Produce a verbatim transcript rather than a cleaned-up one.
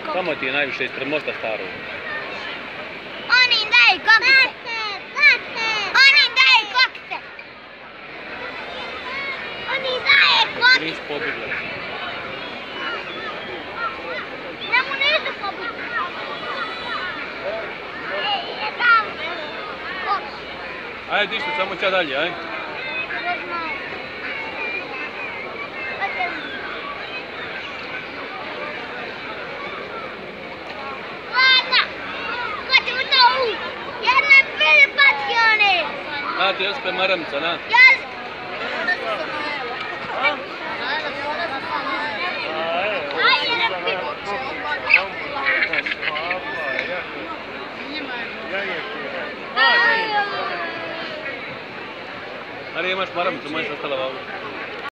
Kamo ti je najviše ispred mosta starog? Oni im daju kokce. Oni im daju kokce. Oni im daju kokce. Nisu pobjegli. Njemu nisu pobjegli. Ej, je tamo. Kokce. Ajde, dište, samo ća dalje, aj. Ne znam. A, ti još pe maramca, na? Jel? Ali imaš maramcu, moja se ostala u autu.